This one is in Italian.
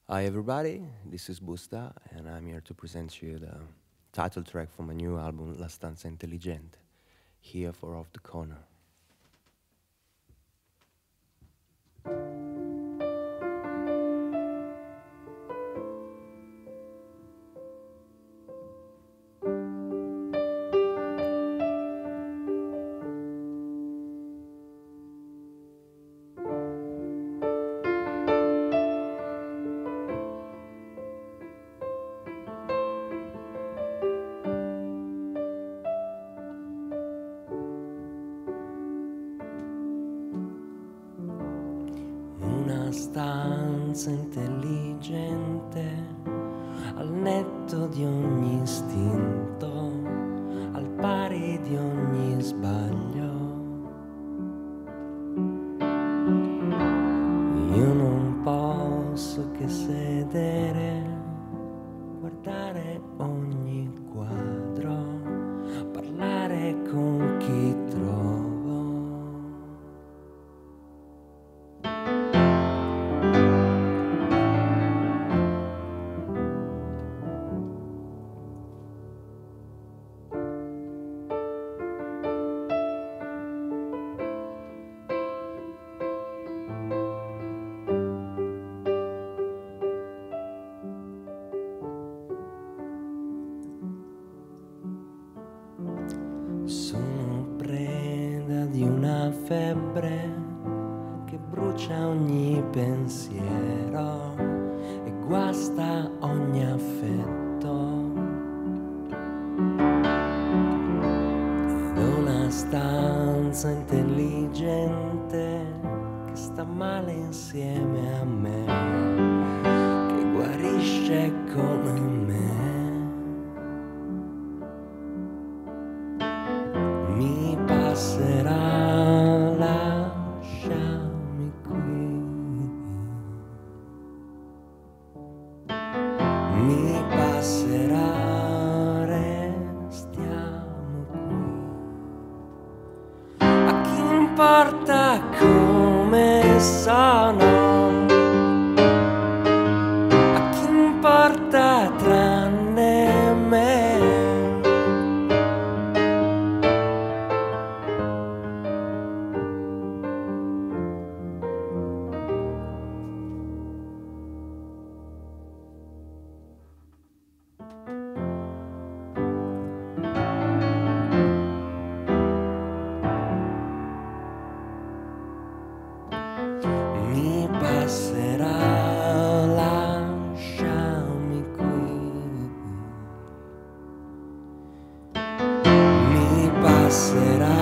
Hi everybody, this is Busta and I'm here to present you the title track from my new album La Stanza Intelligente, here for Off the Corner. Una stanza intelligente, al netto di ogni istinto, al pari di ogni sbaglio. Io non posso che sedere, guardare ogni quadro, parlare con chi trovo. Sono preda di una febbre che brucia ogni pensiero e guasta ogni affetto. Ed ho una stanza intelligente che sta male insieme a me, che guarisce come me. Mi passerà, lasciami qui. Mi passerà, restiamo qui. A chi importa come sono? A chi importa tranne me? Mi passerà, lasciami qui. Mi passerà.